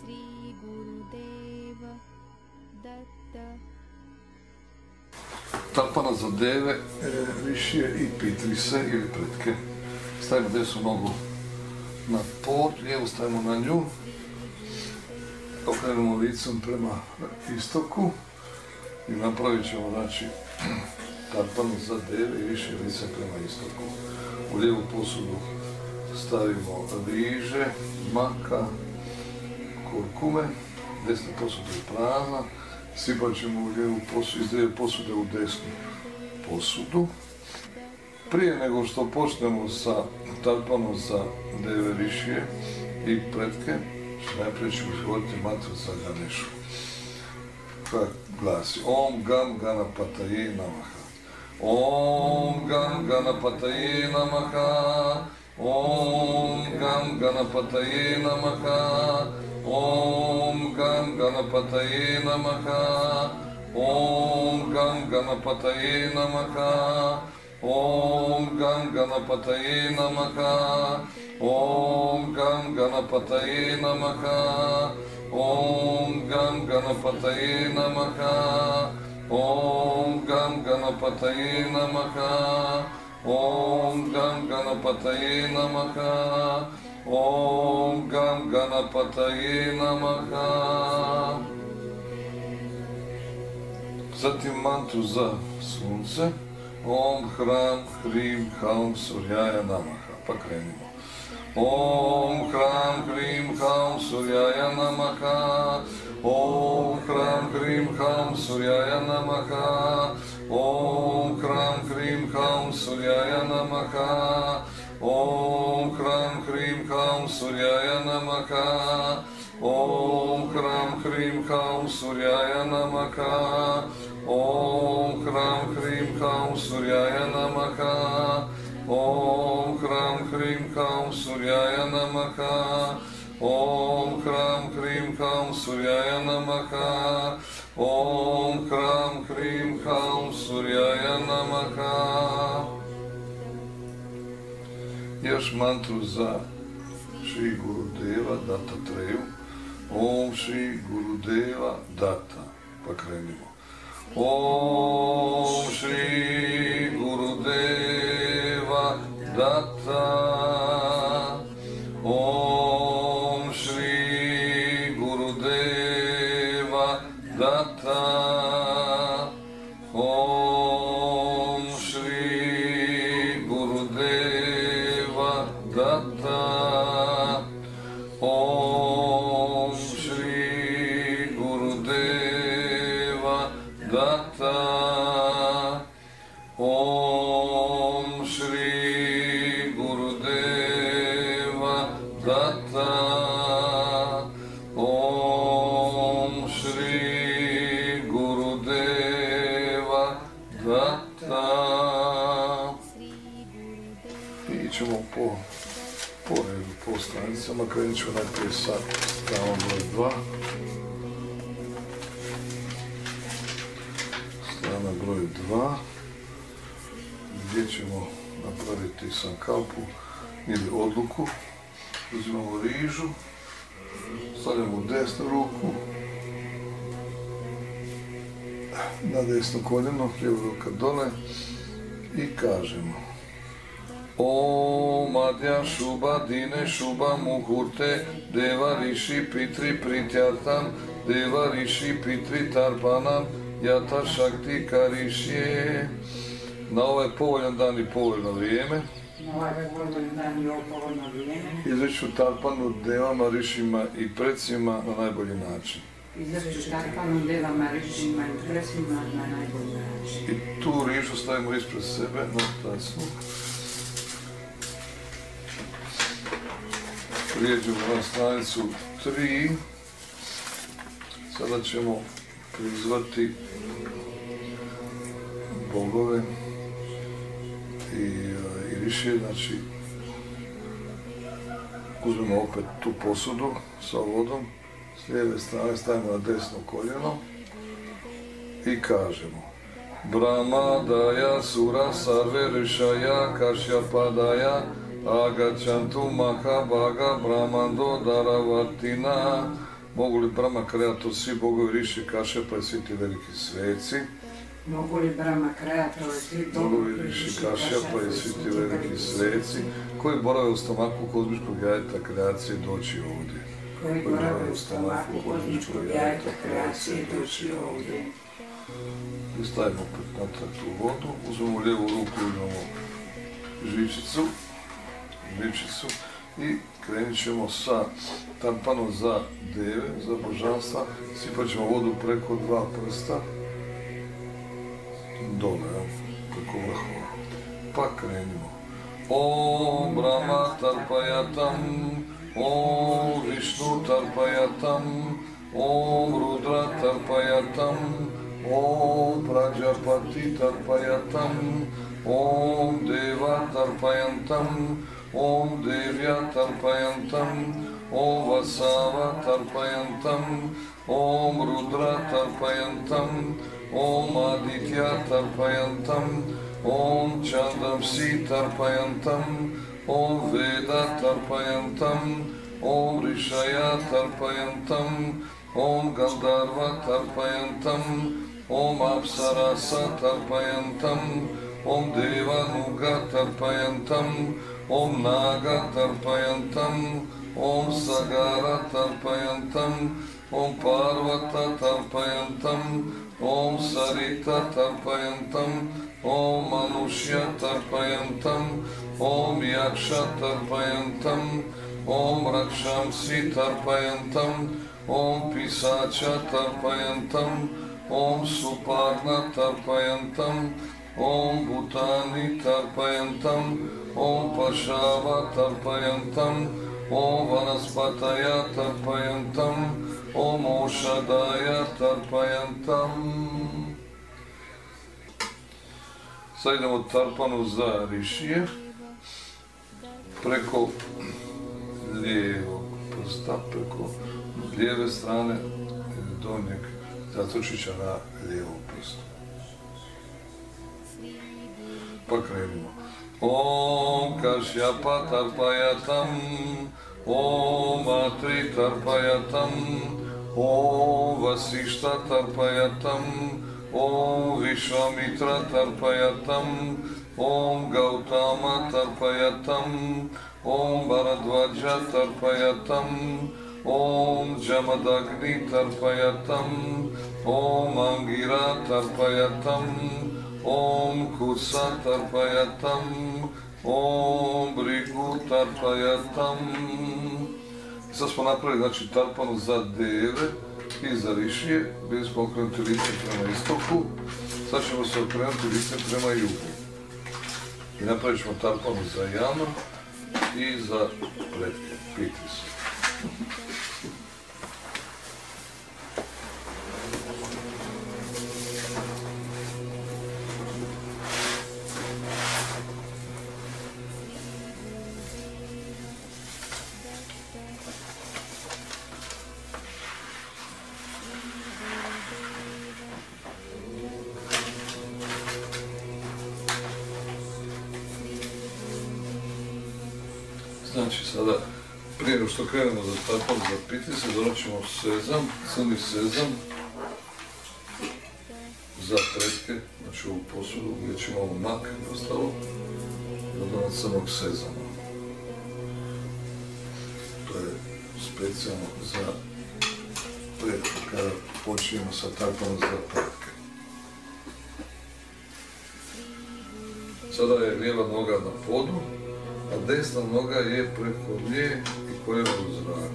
Sri Gurudeva Datta. Tarpana za deve, rišije i pitrise ili pretke. Stavimo desnu nogu na pod, lijevu stavimo na nju. Okrenemo licom prema istoku i napravit ćemo, znači, tarpanu za deve i rišije lice prema istoku. U lijevu posudu stavimo riže, maka, kurkume, desna posuda je prazna, sipat ćemo u lijevu posudu, iz lijeve posude u desnu posudu. Prije nego što počnemo sa tarpanom za deve, rišije i pretke, najprije ćemo izgovoriti mantru za Ganešu, koja glasi Om Gam Ganapataye Namaha. Om Gam Ganapataye Namaha. Om Gam Ganapataye Namaha. Om Gam Ganapataye Namaha. Om Gam Ganapataye Namaha. Om Gam Ganapataye Namaha. Om Gam Ganapataye Namaha. Om Gam Ganapataye Namaha. Om Gam Ganapataye Namaha. Om Gam Ganapataye Namaha. Om Gam Ganapataye Namaha. Zatim mantru za sunce. Om Hram Hrim Haum Suryaya Namaha. Pa krenimo. Om Hram Hrim Haum Suryaya Namaha. Om Hram Hrim Haum Suryaya Namaha. Om Hram Hrim Haum Suryaya Namaha. Om Hram Hrim Haum Suryaya Namaha. Om Hram Hrim Haum Suryaya Namaha. Om Hram Hrim Haum Suryaya Namaha. Om Hram Hrim Haum Suryaya Namaha. Om Hram Hrim Haum Suryaya Namaha. Om Hram Hrim Haum Suryaya Namaha. Još mantru za Šri Gurudeva Dattatreju. Om Šri Gurudeva Datta. Pa krenimo. Om Šri Gurudeva Datta. Om Šri Gurudeva Datta. Om Šri Gurudeva Datta. Om Šri Gurudeva Datta. Om Šri Gurudeva Datta. Om Šri Gurudeva Datta. I ćemo po redu, po stranicama, krenut ćemo najprije sa stranom broj 2. Strana broj 2, gdje ćemo napraviti sankalpu ili odluku. Uzimamo rižu, stavljamo u desnu ruku, na desno koljeno, lijevu ruka dole i kažemo Om Adya Shubha Dine Shubha Muhurte Deva Rishi Pitri Prityartam Deva Rishi Pitri Tarpanam Yata Shakti Karishye. Na ovaj povoljan dan i povoljno vrijeme izreću tarpanu devama, rišima i precima na najbolji način. I tu rižu stavimo ispred sebe na tacu. Prijeđemo na stranicu 3. Sada ćemo prizvati bogove i rišije, znači uzmemo opet tu posudu sa vodom, s lijeve strane stavimo na desno koljeno i kažemo Brahmadaya Sura Sarve Rishaya Kashyapadaya Agachantu Mahabhaga Brahmando Daravartina Mogu li Brahma, kreator, svi bogovi, Riši, Kašapa i svi ti veliki sveci? Mogu li Brahma, kreator, svi bogovi, Riši, Kašapa i svi ti veliki sveci koji borave u stomaku kozmičkog jajeta kreacije doći ovdje? Koji borave u stomaku kozmičkog jajeta kreacije doći ovdje? I stavimo opet natrag tu vodu, uzmemo lijevu ruku, imamo žičicu i krenit ćemo sa tarpanom za deve, za božanstva, sipat ćemo vodu preko 2 prsta, dole, preko vrhova, pa krenimo. Om Brahma tarpajatam, Om Višnu tarpajatam, Om Rudra tarpajatam, Om Prajapati tarpajatam, Om Deva tarpajantam, Om Devya tarpajantam, Om Vasava tarpajantam, Om Rudra tarpajantam, Om Aditya tarpajantam, Om Chandamsi tarpajantam, Om Veda tarpajantam, Om Rishaya tarpajantam, Om Gandharva tarpajantam, Om Apsarasa tarpajantam, Om Devanuga tarpajantam, Om Naga tarpajantam, Om Sagara tarpajantam, Om Parvata tarpajantam, Om Sarita tarpajantam, Om Manushya tarpajantam, Om Yaksha tarpajantam, Om Rakshamsi tarpajantam, Om Pisacha tarpajantam, Om Suparna tarpajantam, Om Bhutani tarpajantam, Om Pashava tarpajantam, Om Vanaspataya tarpajantam, Om Oshadaya tarpajantam. Sad idemo tarpanu za Rišije, preko lijevog prsta, preko lijeve strane donjeg zatočića na lijevom prstu. Pa krenimo. Om Kašyapa tarpajatam, Om Atri tarpajatam, Om Vasišta tarpajatam, Om Vishvamitra tarpajatam, Om Gautama tarpajatam, Om Bharadvaja tarpajatam, Om Jamadagni tarpajatam, Om Angira tarpajatam, Om Kusa tarpajatam, Om Brigu tarpajatam. Sad smo napravili, znači, tarpanu za deve i za Rišije. Bili smo okrenuti lice prema istoku. Sad ćemo se okrenuti lice prema jugu. I napravit ćemo tarpanu za Janu i za pretke, Pitris. Znači sada, prije nego što krenemo za tarpan za Pitrise, donoćemo sezam, crni sezam za pretke, znači ovu posudu gdje ćemo ovo mak i ostalo, dodamo crnog sezama. To je specijalno za pretke, kada počinjemo sa tarpanom za pretke. Sada je lijeva noga na podu, a desna noga je preko nje i koljeno u zraku.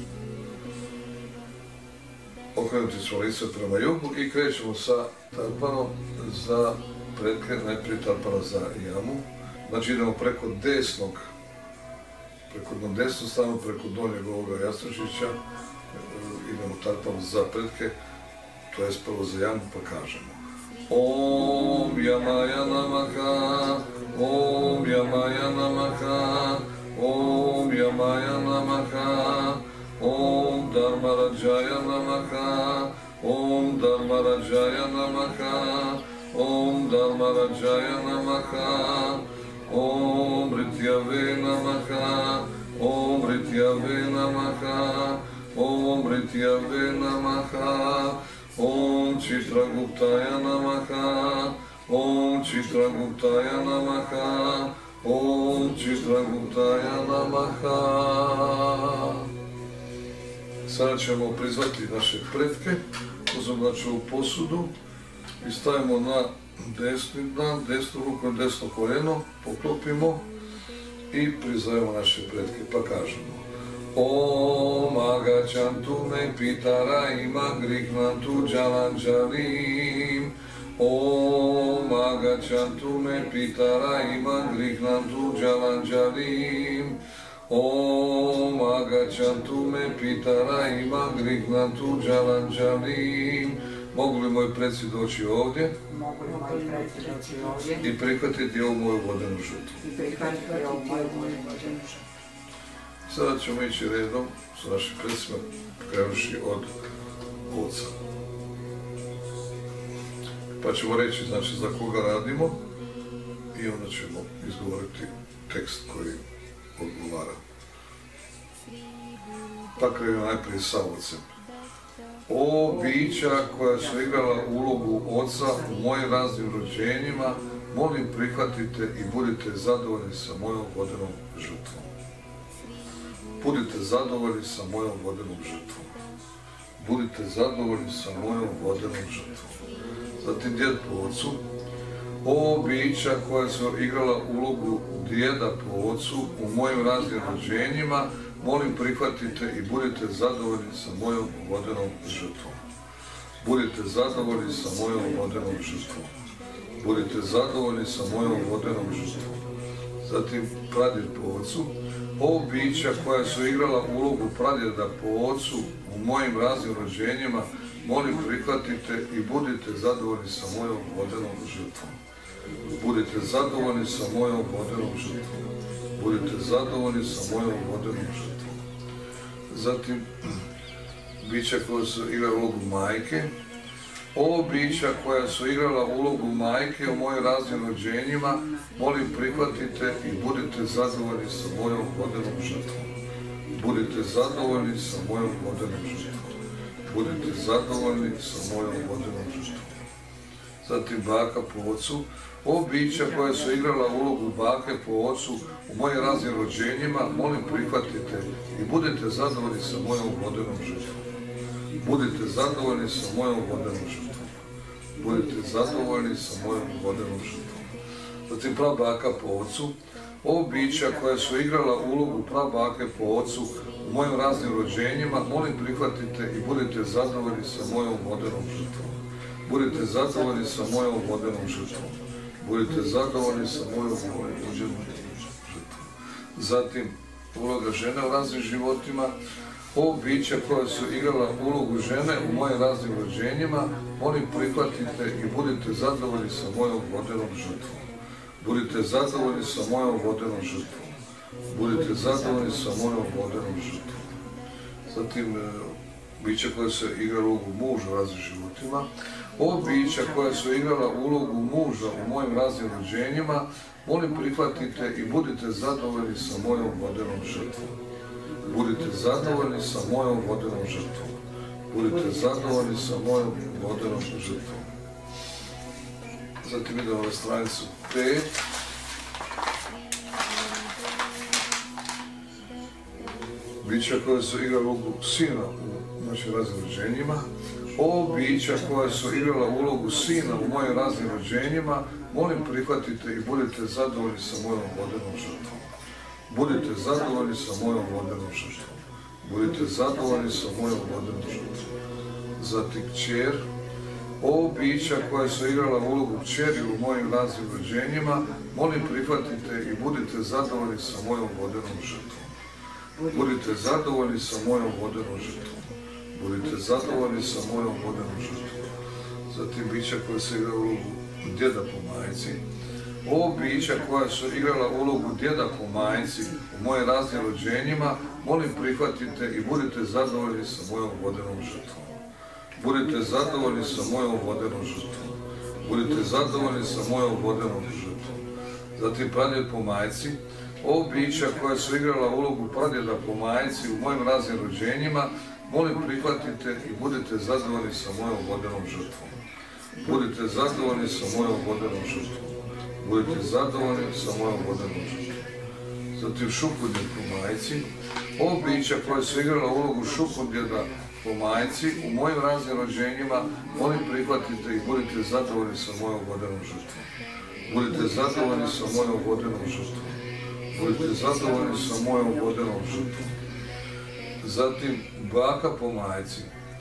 Okrenuti smo lice prema jugu i krećemo sa tarpanom za pretke, najprije tarpana za jamu. Znači idemo preko desnog, preko desnu stranu, preko donjeg ovoga jastučića, idemo tarpanu za pretke, to je prvo za jamu, pa kažemo Om Yamaya Namaha, Om Yamaya Namaha, Om Yamaya Namaha, Om Dharmarajaya Namaha, Om Dharmarajaya Namaha, Om Dharmarajaya Namaha, Om Rityave Namaha, Om Rityave Namaha, Om Vrityave Namaha, Om Chitraguptaya Namaha, Om Chitraguptaya Namaha, Om Chitraguptaya Namaha. Sada ćemo prizvati naše pretke, uzmemo ovu posudu i stavimo na desnu ruku, desno koljeno, poklopimo i prizovemo naše pretke, pa kažemo Om Agachantu me Pitarayima Grihnantu Jalanjalim. Om Agachantu me Pitarayima Grihnantu Jalanjalim. Om Agachantu me Pitarayima Grihnantu Jalanjalim. Mogu li moji preci doći ovdje? Mogu li moji preci doći ovdje? I prihvatiti ovu moju vodenu žrtvu. I prihvatiti ovu moju vodenu žrtvu. Sada ćemo ići redom sa našim predsima, krenuvši od oca. Pa ćemo reći, znači, za koga radimo i onda ćemo izgovoriti tekst koji odgovara. Pa krenemo najprije sa ocem. O bića koja su igrala ulogu oca u mojim raznim rođenjima, molim prihvatite i budite zadovoljni sa mojom vodenom žrtvom. Budite zadovoljni sa mojom vodenom žrtvom. Budite zadovoljni sa mojom vodenom žrtvom. Zatim djed po ocu. O bića koja su igrala ulogu djeda po ocu u mojim raznim rođenjima, molim prihvatite i budite zadovoljni sa mojom vodenom žrtvom. Budite zadovoljni sa mojom vodenom žrtvom. Budite zadovoljni sa mojom vodenom žrtvom. Zatim pradjed po ocu. O bića koja su igrala ulogu pradjeda po ocu u mojim raznim rođenjima, molim prihvatite i budite zadovoljni sa mojom vodenom žrtvom. Budite zadovoljni sa mojom vodenom žrtvom. Budite zadovoljni sa mojom vodenom žrtvom. Zatim, bića koja su igrala ulogu majke. O bića koja su igrala ulogu majke u mojim raznim rođenjima, molim prihvatite i budite zadovoljni sa mojom vodenom žrtvom. Budite zadovoljni sa mojom vodenom žrtvom. Budite zadovoljni sa mojom vodenom žrtvom. Zatim baka po ocu. O bića koja su igrala ulogu bake po ocu u mojim raznim rođenjima, molim prihvatite i budite zadovoljni sa mojom vodenom žrtvom. Budite zadovoljni sa mojom vodenom žrtvom. Budite zadovoljni sa mojom vodenom žrtvom. Zatim prabaka po ocu. O bića koja su igrala ulogu prabake po ocu u mojim raznim rođenjima, molim prihvatite i budite zadovoljni sa mojom vodenom žrtvom. Budite zadovoljni sa mojom vodenom žrtvom. Budite zadovoljni sa mojom vodenom žrtvom. Zatim uloga žene u raznim životima. O bića koja su igrala ulogu žene u mojim raznim rođenjima, molim prihvatite i budite zadovoljni sa mojom vodenom žrtvom. Budite zadovoljni sa mojom vodenom žrtvom. Budite zadovoljni sa mojom vodenom žrtvom. Zatim, bića koja su igrala ulogu muža u raznim životima. O bića koja su igrala ulogu muža u mojim raznim rođenjima, molim prihvatite i budite zadovoljni sa mojom vodenom žrtvom. Budite zadovoljni sa mojom vodenom žrtvom. Budite zadovoljni sa mojom vodenom žrtvom. Zatim idemo na stranicu 5. Bića koja su igrala ulogu sina u našim raznim rođenjima. O bića koja su igrala ulogu sina u mojim raznim rođenjima, molim prihvatite i budite zadovoljni sa mojom vodenom žrtvom. Budite zadovoljni sa mojom vodenom žrtvom. Budite zadovoljni sa mojom vodenom žrtvom. Zatim kćer. O bića koja su igrala ulogu kćeri u mojim raznim rođenjima, molim prihvatite i budite zadovoljni sa mojom vodenom žrtvom. Budite zadovoljni sa mojom vodenom žrtvom. Budite zadovoljni sa mojom vodenom žrtvom. Zatim bića koja su igrala ulogu djeda po majci. O bića koja su igrala ulogu djeda po majci u mojim raznim rođenjima, molim prihvatite i budite zadovoljni sa mojom vodenom žrtvom. Budite zadovoljni sa mojom vodenom žrtvom. Budite zadovoljni sa mojom vodenom žrtvom. Zatim pradjed po majci. O bića koja su igrala ulogu pradjeda po majci u mojim raznim rođenjima, molim prihvatite i budite zadovoljni sa mojom vodenom žrtvom. Budite zadovoljni sa mojom vodenom žrtvom. Budite zadovoljni sa mojom vodenom žrtvom. Zatim šukundjed po majci. Ovo bića koje su igrala ulogu šukundjeda po majci u mojim raznim rođenjima, molim prihvatite i budite zadovoljni sa mojom vodenom žrtvom. Budite zadovoljni sa mojom vodenom žrtvom. Budite zadovoljni sa mojom vodenom žrtvom. Zatim baka po majci.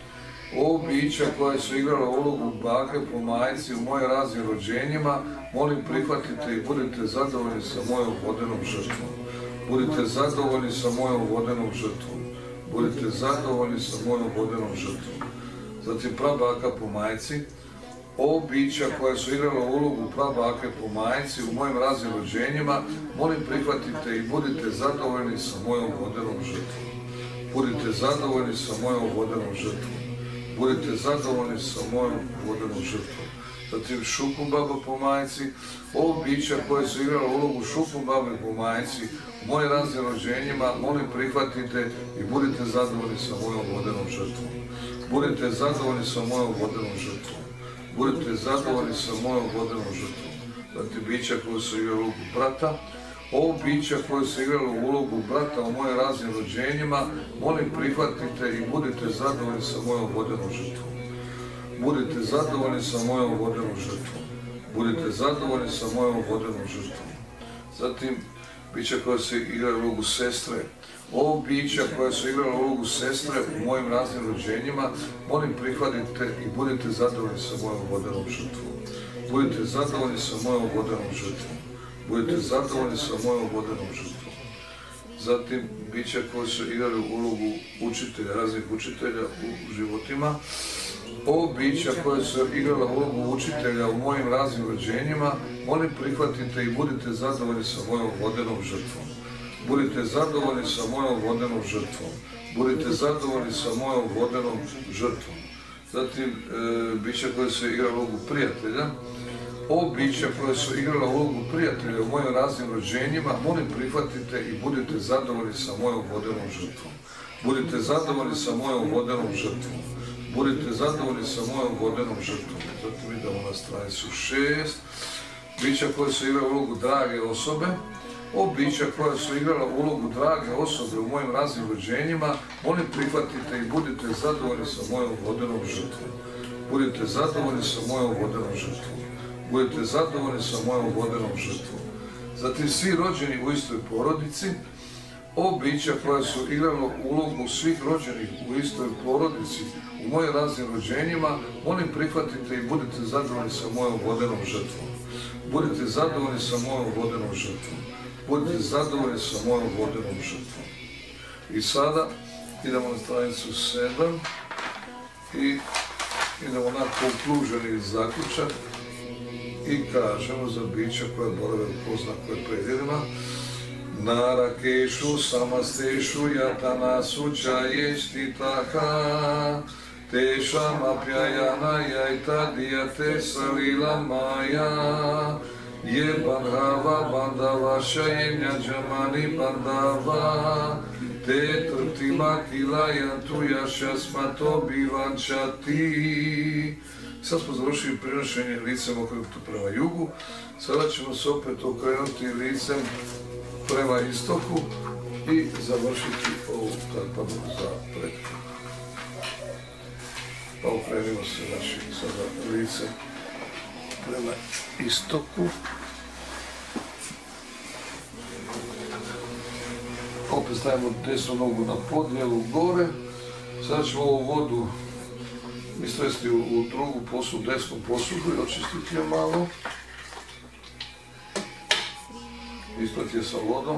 Ovo bića koje su igrala ulogu bake po majci u mojim raznim rođenjima, molim prihvatite i budite zadovoljni sa mojom vodenom žrtvom. Budite zadovoljni sa mojom vodenom žrtvom. Budite zadovoljni sa mojom vodenom žrtvom. Zatim prabaka po majci. Ovo bića koja su igrala ulogu prabake po majci u mojim raznim rođenjima, molim prihvatite i budite zadovoljni sa mojom vodenom žrtvom. Budite zadovoljni sa mojom vodenom žrtvom. Budite zadovoljni sa mojom vodenom žrtvom. Zatim šukumbaba po majci. Ovo bića koje su igrala ulogu šukumbabe po majci u mojim raznim rođenjima, molim prihvatite i budite zadovoljni sa mojom vodenom žrtvom. Budite zadovoljni sa mojom vodenom žrtvom. Budite zadovoljni sa mojom vodenom žrtvom. Zatim bića koje su igrala ulogu brata. Ovo bića koje su igralo ulogu brata u mojim raznim rođenjima, molim prihvatite i budite zadovoljni sa mojom vodenom žrtvom. Budite zadovoljni sa mojom vodenom žrtvom. Budite zadovoljni sa mojom vodenom žrtvom. Zatim, bića koja su igrala ulogu sestre. Ovo bića koja su igrala ulogu sestre u mojim raznim rođenjima, molim prihvatite i budite zadovoljni sa mojom vodenom žrtvom. Budite zadovoljni sa mojom vodenom žrtvom. Budite zadovoljni sa mojom vodenom žrtvom. Zatim, bića koje su igrali ulogu učitelja, raznih učitelja u životima. Ovo bića koje su igrala ulogu učitelja u mojim raznim rođenjima, molim prihvatite i budite zadovoljni sa mojom vodenom žrtvom. Budite zadovoljni sa mojom vodenom žrtvom. Budite zadovoljni sa mojom vodenom žrtvom. Zatim, bića koje su igrala ulogu prijatelja. Ovo bića koje su igrala ulogu prijatelja u mojim raznim rođenjima, molim prihvatite i budite zadovoljni sa mojom vodenom žrtvom. Budite zadovoljni sa mojom vodenom žrtvom. Budite zadovoljni sa mojom vodenom žrtvom. Zatim idemo na stranicu 6. Bića koje su igrala ulogu drage osobe. Ovo bića koja su igrala ulogu drage osobe u mojim raznim rođenjima, molim prihvatite i budite zadovoljni sa mojom vodenom žrtvom. Budite zadovoljni sa mojom vodenom žrtvom. Budete zadovoljni sa mojom vodenom žrtvom. Zatim svi rođeni u istoj porodici, ovo bića koja su igrala ulogu svih rođenih u istoj porodici u mojim raznim rođenjima, molim prihvatite i budite zadovoljni sa mojom vodenom žrtvom. Budite zadovoljni sa mojom vodenom žrtvom. Budite zadovoljni sa mojom vodenom žrtvom. I sada idemo na stranicu 7 i idemo na konkluženi zaključak. I kažemo za bića koja borave u poznakoj predjelima. Narakešu samastešu jatanasu čaještitaha tešam apjajana jajta dijate salila maja je bandhava bandava šajenja džamani bandava te trtima kilajantu jašasmato bivančati. Sad smo završili prenošenje licem okrenuto prema jugu. Sada ćemo se opet okrenuti licem prema istoku i završiti ovu tarpanu za pretku. Pa okrenimo se znači sada licem prema istoku. Opet stavimo desnu nogu na podjelu gore. Sada ćemo ovu vodu istresti u drugu posudu, desnu posudu i očistiti je malo. Isprati je sa vodom.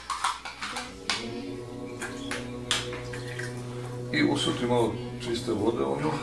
I usuti malo čiste vode u nju.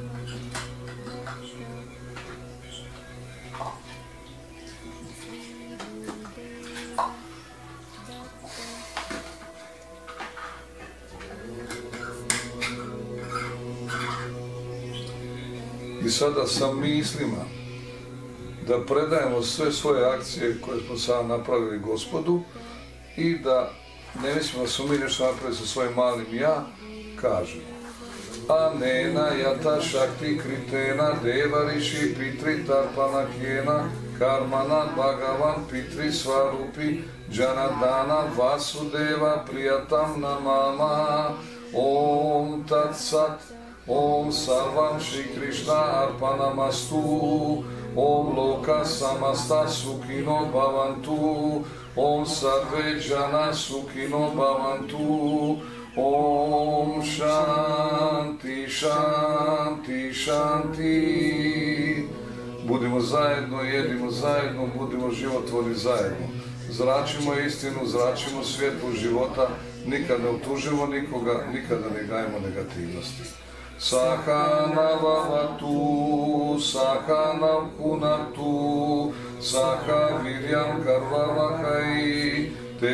I sada sa mislima da predajemo sve svoje akcije koje smo sada napravili Gospodu i da ne mislimo da smo mi nešto napravili sa svojim malim ja, kažemo Anena Yata Shakti Kritena Deva Rishi Pitri Tarpana Kena Karmana Bhagavan Pitri Svarupi Janadana Vasudeva Priyatam Namama. Om Tat Sat. Om Sarvam Shri Krishna Arpanamastu. Om Loka Samasta Sukhino Bhavantu. Om Sarve Jana Sukhino Bhavantu. Om Shanti, Shanti, Shanti. Budimo zajedno, jedimo zajedno, budimo životvorni zajedno. Zračimo istinu, zračimo svjetlo života, nikada ne optužimo nikoga, nikada ne gajimo negativnosti. Sahana vavatu, sahana punatu, saha viryam karvavahai,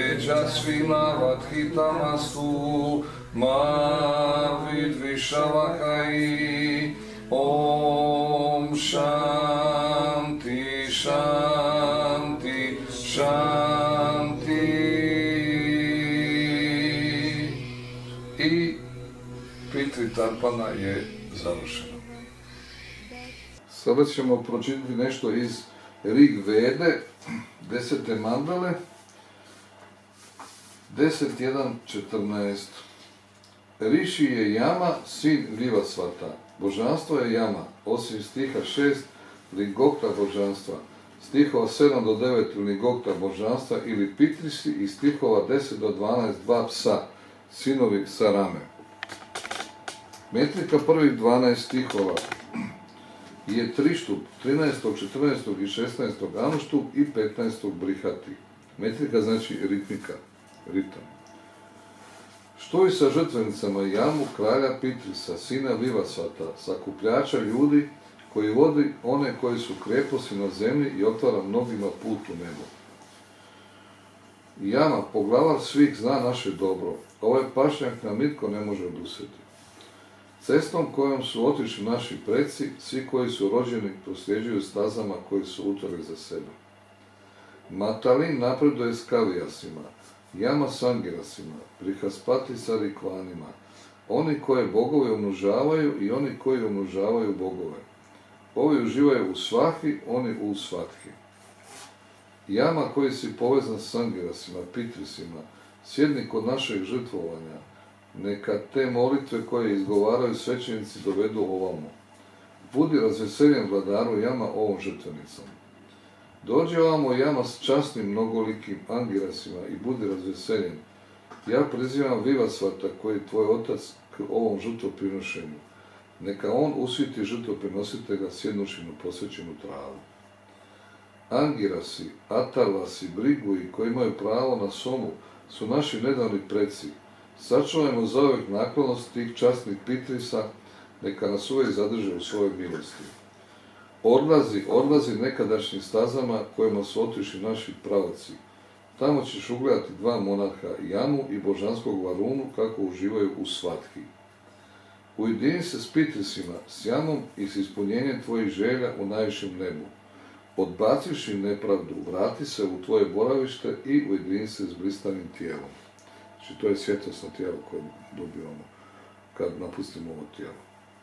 Tejasvinavadhitamastu ma vidvishavahai. Om Shanti, Shanti, Shanti. I Pitri Tarpana je završeno. Sada ćemo pročitati nešto iz Rig Vede, 10. mandale, 10.1.14. Riši je Jama, sin Vivasvata. Božanstvo je Jama, osim stiha 6, Ligokta božanstva. Stihova 7 do 9 Ligokta božanstva ili Pitrisi i stihova 10 do 12 dva psa, sinovi Sarame. Metrika prvih 12 stihova je trištup 13., 14. i 16. Anuštup i 15. Brihati. Metrika znači ritmika, ritam. Što i sa žrtvenicama Jamu, kralja Pitrisa, sina Vivasvata, sakupljača ljudi koji vodi one koji su kreposti na zemlji i otvara mnogima put u nebo. Jama, poglavar svih, zna naše dobro. Ovaj pašnjak nam nitko ne može oduzeti. Cestom kojom su otišli naši preci, svi koji su rođeni prosljeđuju stazama koji su utvori za sebe. Matalin napreduje s Kavijasima, Jama s Angirasima, Brihaspati sa Rikvanima, oni koje bogovi umnožavaju i oni koji umnožavaju bogove. Ovi uživaju u svahi, oni u svatki. Jama koji si povezan s Angirasima, Pitrisima, sjedni kod našeg žrtvovanja, neka te molitve koje izgovaraju svećenici dovedu ovamo. Budi razveseljen vladaru Jama ovom žrtvenicom. Dođe ovamo Jama s časnim mnogolikim Angirasima i budi razveseljen. Ja prizivam Vivasvata koji je tvoj otac k ovom žrtvoprinošenju. Neka on usviti žrtvoprinositelja sjednuši na posvećenu travu. Angirasi, Atarvasi, Briguji koji imaju pravo na somu su naši nedavni preci. Sačuvajmo zauvijek naklonost tih časnih Pitrisa, neka nas uvijek zadrže u svojoj milosti. Odlazi nekadašnjim stazama kojima su otišli naši pravaci. Tamo ćeš ugledati dva monarha, Jamu i božanskog Varunu, kako uživaju u svatki. Ujedini se s Pitrisima, s Jamom i s ispunjenjem tvojih želja u najvišem nebu. Odbacivši nepravdu, vrati se u tvoje boravište i ujedini se s blistanim tijelom. Znači, to je svjetlosno tijelo koje dobivamo kad napustimo ovo tijelo.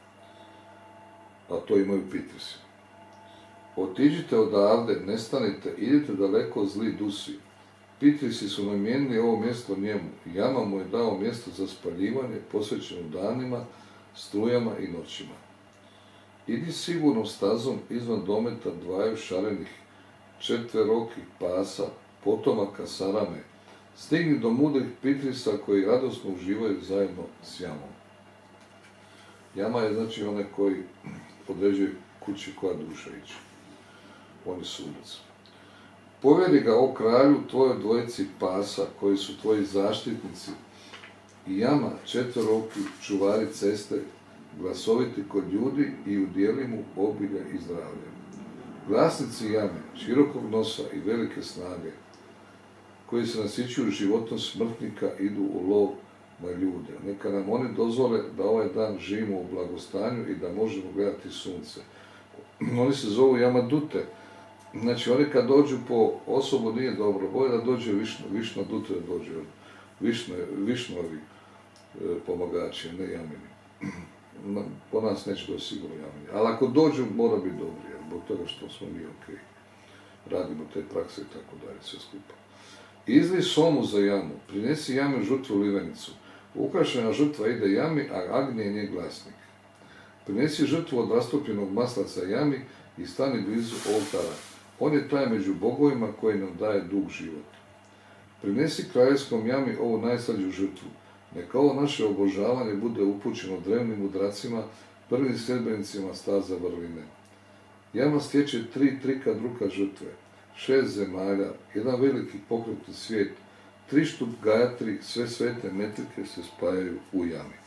A to imaju Pitrisi. Otiđite odavde, nestanite, idite daleko zli dusi. Pitrisi su namijenili ovo mjesto njemu. Jama mu je dao mjesto za spaljivanje, posvećeno danima, strujama i noćima. Idi sigurnom stazom izvan dometa dvaju šarenih, četverokih pasa, potomaka Sarame. Stigni do mudrih Pitrisa koji radosno uživaju zajedno s Jamom. Jama je znači onaj koji određuje kući koja duša ići. On je sudac. Povjeri ga, o kralju, tvojoj dvojici pasa koji su tvoji zaštitnici. I Jama, četvoroki, čuvari ceste, glasoviti kod ljudi i udijeli mu obilje i zdravlje. Glasnici Jame, širokog nosa i velike snage, koji se nasićuju životom smrtnika, idu u lov na ljude. Neka nam oni dozvole da ovaj dan živimo u blagostanju i da možemo gledati sunce. Oni se zovu Jamadute. Znači, oni kad dođu po osobu nije dobro, bolje da dođe Višnadute, da dođe Višnovi pomagači, ne Jamini. po nas neće doći sigurno javni. Ali ako dođu, mora biti dobri, jer zbog toga što smo mi ok. Radimo te prakse i tako dalje, sve skupa. Izli somu za jamu, prinesi jami žrtvu livenicu. Ukrašena žrtva ide jami, a agnije je nje glasnik. Prinesi žrtvu od rastopljenog maslaca jami i stani blizu oltara. On je taj među bogovima koji nam daje dug život. Prinesi kraljevskom jami ovu najslađu žrtvu. Neka ovo naše obožavanje bude upućeno drevnim mudracima, prvim sljedbenicima staza vrline. Jama stječe 3 trika druga žrtve, 6 zemalja, jedan veliki pokretni svijet, 3 štup gajatri, sve svete metrike se spajaju u jami.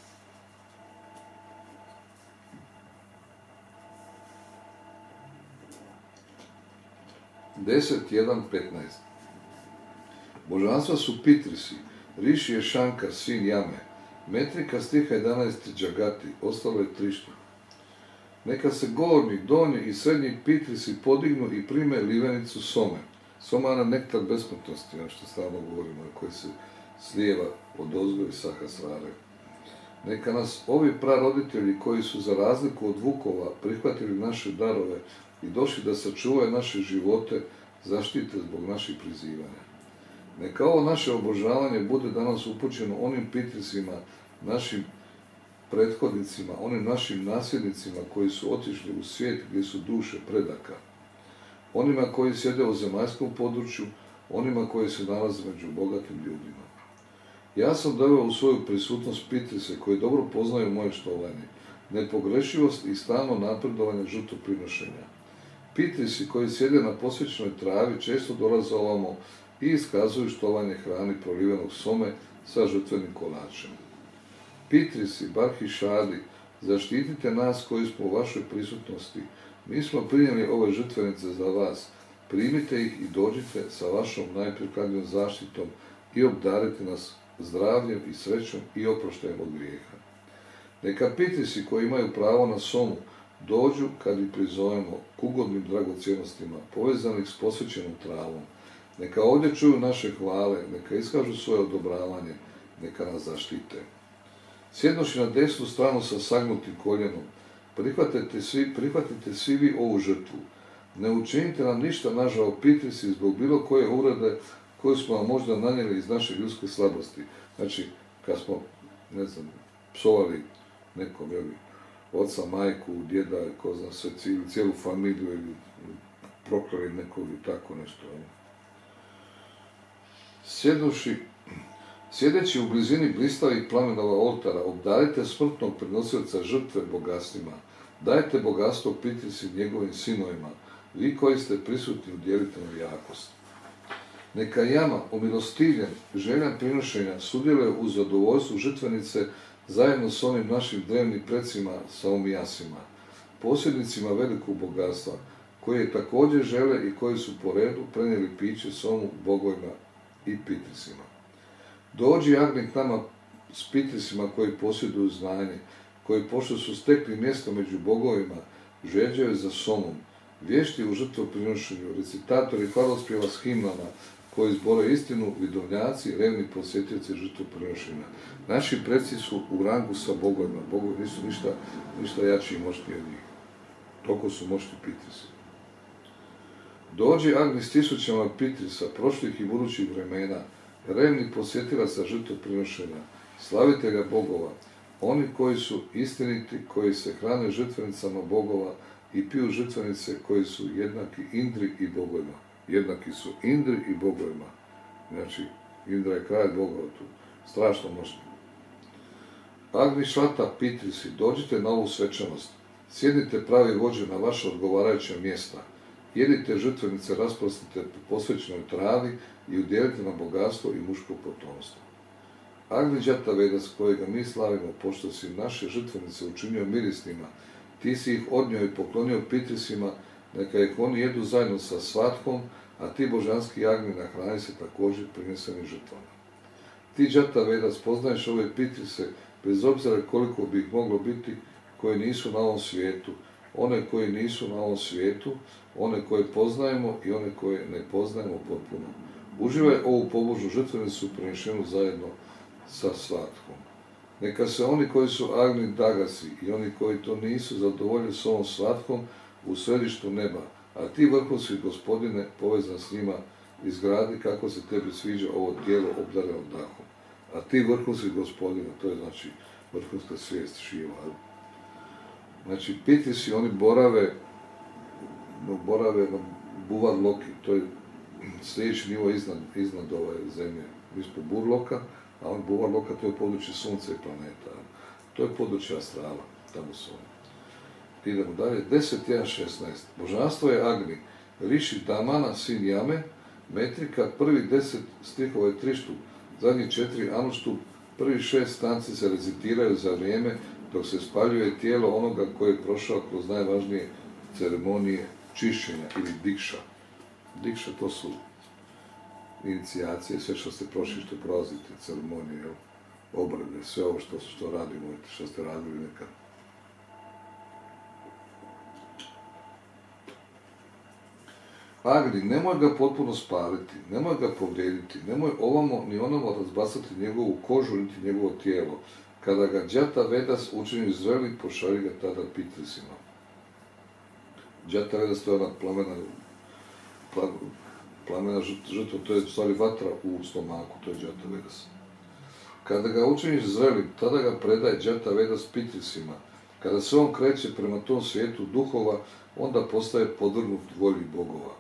Deset, 1, 15. Božanstva su Pitrisi, Riši je Šankar, sin Jame, metrika stiha 11 Džagati, ostalo je 3 štup. Neka se gornji, donji i srednji Pitrisi podignu i prime livenicu Some. Soma je nektar besmrtnosti, ono što stalno govorimo, koji se slijeva od ozgo i Sahasrare. Neka nas ovi praroditelji koji su za razliku od vukova prihvatili naše darove i došli da sačuvaju naše živote, zaštite zbog naših prizivanja. Neka ovo naše obožavanje bude danas upućeno onim Pitrisima, našim prethodnicima, onim našim nasljednicima koji su otišli u svijet gdje su duše predaka. Onima koji sjede u zemaljskom području, onima koji se nalaze među bogatim ljudima. Ja sam doveo u svoju prisutnost Pitrise koji dobro poznaju moje štovanje, nepogrešivost i stalno napredovanje žrtvoprinošenja. Pitrisi koji sjede na posvećenoj travi često dolaze ovamo i iskazuju štovanje hrani prolivenog some sa žrtvenim kolačem. Pitrisi, Barhišadi, zaštitite nas koji smo u vašoj prisutnosti. Mi smo prinijeli ove žrtvenice za vas. Primite ih i dođite sa vašom najprikladnijom zaštitom i obdarite nas zdravljem i srećom i oproštajem od grijeha. Neka Pitrisi koji imaju pravo na somu dođu kad ih prizovemo k ugodnim dragocjenostima povezanih s posvećenom travom. Neka ovdje čuju naše hvale, neka iskažu svoje odobravanje, neka nas zaštite. Sjednoši na desnu stranu sa sagnutim koljenom, prihvatite svi vi ovu žrtvu. Ne učinite nam ništa nažao Pitrisi zbog bilo koje uvrede koju smo vam možda nanijeli iz naše ljudske slabosti. Znači, kad smo, psovali nekom, oca, majku, djeda, ko zna sve, cijelu familiju ili proklali nekog i tako nešto. Sjedeći u blizini blistavih plamenova oltara, obdarite smrtnog prinosioca žrtve bogatstvima. Dajte bogatstvo Pitrisi njegovim sinovima, vi koji ste prisutni udjelite mu jakost. Neka jama, umilostivljen, željan prinošenja, sudjeluje u zadovoljstvu žrtvenice zajedno s onim našim drevnim precima saumijasima, posjednicima velikog bogatstva, koji je također žele i koji su po redu prenijeli piće somu bogovima i Pitrisima. Dođi Agni k nama s Pitrisima koji posjeduju znanje, koji pošto su stekli mjesto među bogovima, žeđaju za somom, vješti u žrtvoprinošenju, recitatori hvalospjeva s himnama, koji zbore istinu, vidovnjaci, revni posjetioci žrtvoprinošenja. Naši preci su u rangu sa bogovima, bogovi nisu ništa jači i moćniji od njih. Toliko su moćni Pitrisi. Dođi Agni s tisućama Pitrisa, prošlih i budućih vremena, revni posjetilaca žrtvoprinošenja, slavitelja bogova, oni koji su istiniti, koji se hrane žrtvenicama bogova i piju žrtvenice koji su jednaki Indri i bogovima. Jednaki su Indri i bogovima. Znači, Indra je kralj bogova tu. Strašno moćno. Agni Šlata Pitrisi, dođite na ovu svečanost. Sjednite pravi vođe na vaša odgovarajuća mjesta. Jedite žrtvenice rasprostite po posvećenoj travi i udjelite na bogatstvo i muško potomstvo. Agni Džata Vedas, kojega mi slavimo, pošto si naše žrtvenice učinio mirisnima, ti si ih odnio i poklonio Pitrisima, neka ih oni jedu zajedno sa svatkom, a ti božanski Agni nahrani se također prinesenim žrtvama. Ti Džata Vedas poznaješ ove Pitrise, bez obzira koliko bi ih moglo biti, koji nisu na ovom svijetu, one koji nisu na ovom svijetu, one koje poznajemo i one koje ne poznajemo potpuno. Uživaj ovu pobožnu žrtvenicu prinešenu zajedno sa svatkom. Neka se oni koji su Agni Dagasi i oni koji to nisu zadovoljili s ovom svatkom u središtu neba, a ti vrhunski Gospodine povezan s njima izgradi kako se tebi sviđa ovo tijelo obdareno dahom. A ti vrhunski Gospodine, to je znači vrhunska svijest Šiva. Znači, Pitisi, oni borave na Buvar-loki, to je sljedeći nivo iznad ove zemlje. Mi smo Burloka, a on Buvar-loka, to je područje Sunca i planeta. To je područje astrala, tamo su oni. Idemo dalje, 10.1.16. Božanstvo je Agni, Riši Damana, sin Jame, metrika, prvi 10 stihova je Trištup, zadnji 4 Anuštup, prvi 6 stanci se recitiraju za vrijeme dok se spaljuje tijelo onoga koji je prošao kroz najvažnije ceremonije čišćenja ili dikša. Dikša, to su inicijacije, sve što ste prošli, što prolazite, ceremonije, obrede, sve ovo što radimo, što ste radili nekad. Agni, nemoj ga potpuno spaliti, nemoj ga povrijediti, nemoj ovamo ni onamo razbacati njegovu kožu niti njegovo tijelo. Kada ga Džata Vedas učini zreli, pošalji ga tada Pitrisima. Džata Vedas, to je ona plamena žrtva, to je u stvari vatra u stomaku, to je Džata Vedas. Kada ga učiniš zrelim, tada ga predaj Džata Vedas Pitrisima. Kada se on kreće prema tom svijetu duhova, onda postaje podvrgnut volji bogova.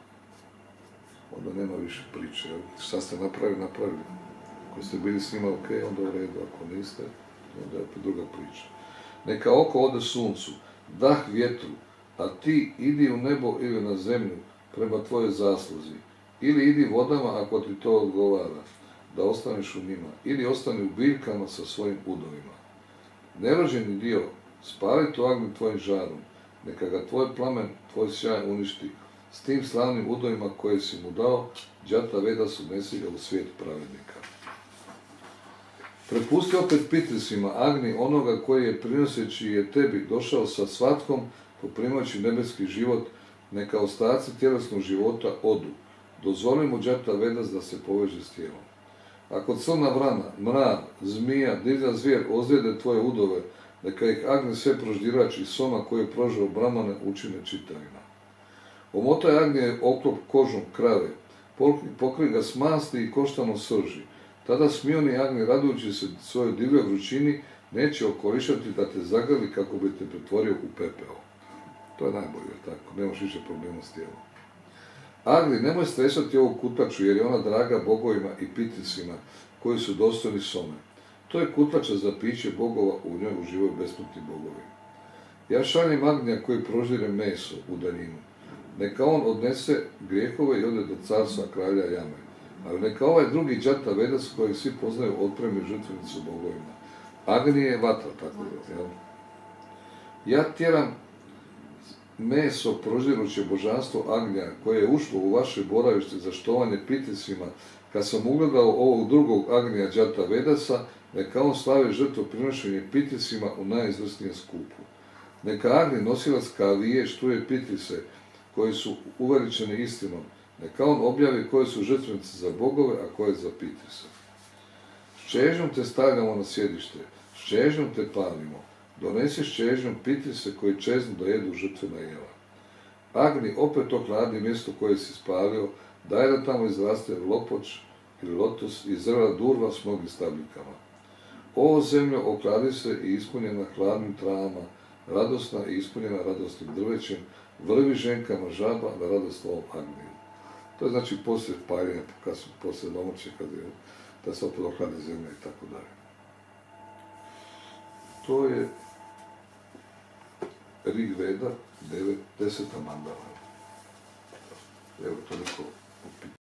Onda nema više priče. Šta ste napravili? Ako ste bili s njima ok, onda u redu. Ako niste, onda je druga priča. Neka oko ode suncu, dah vjetru, a ti idi u nebo ili na zemlju prema tvojoj zasluzi. Ili idi vodama ako ti to odgovara, da ostaneš u njima. Ili ostani u biljkama sa svojim udovima. Nerođeni dio, spali to Agni tvojim žarom. Neka ga tvoj plamen, tvoj sjaj uništi. S tim slavnim udovima koje si mu dao, Džata Vedas unesi ga u svijet pravednika. Prepusti opet Pitrisima Agni onoga koji je prinoseći je tebi došao sa svatkom, poprimajući nebeski život, neka ostaci tjelesnog života odu. Dozvoli mu Džata Vedas da se poveže s tijelom. Ako crna vrana, mrav, zmija, divlja zvijer ozlijede tvoje udove, neka ih Agni sve proždirač i soma koji je prožao Brahmane učine čitavina. Omotaj Agni oklop kožom krave, pokrij ga s masti i koštanom srži. Tada smioni Agni, radujući se svojoj divljoj vrućini, neće okolišati da te zagrli kako bi te pretvorio u pepeo. To je najbolje, tako, nemaš više problema s tijelom. Agni, nemoj stresati ovu kutlaču jer je ona draga bogovima i Pitrisima koji su dostojni some. To je kutlača za piće bogova, u njoj uživaju besmrtni bogovi. Ja šaljem Agnija koji proždire meso u daljinu. Neka on odnese grijehove i ode do carstva kralja Jame. Ali neka ovaj drugi Džata Vedas koji svi poznaju otpremi žrtvenicu bogovima. Agni je vatra, tako da, jel? Ja tjeram meso proždiruće božanstvo Agnija koje je ušlo u vaše boravište za štovanje Pitrisima. Kad sam ugledao ovog drugog Agnija Džata Vedasa, neka on slavi žrtvo prinošenje Pitrisima u najizvrsnijem skupu. Neka Agni nosilac kavije štuje Pitrise koji su uveličeni istinom. Neka on objavi koje su žrtvenice za bogove, a koje za Pitrise. S čežnjom te stavljamo na sjedište, s čežnjom te palimo. Donesi s čežnjom Pitrise koji čeznu da jedu žrtvena jela. Agni opet ohladi mjesto koje si spalio, daj da tamo izraste lopoč ili lotus i zrela durva s mnogim stabljikama. O zemljo, ohladi se i ispunjena hladnim travama, radosna i ispunjena radosnim drvećem, vrvi ženkama žaba na radost ovom Agniju. To je znači poslije paljenja, poslije domoće, da se opet ohladi zemlja i tako dalje. To je Rig Veda, 10. mandala. Evo, toliko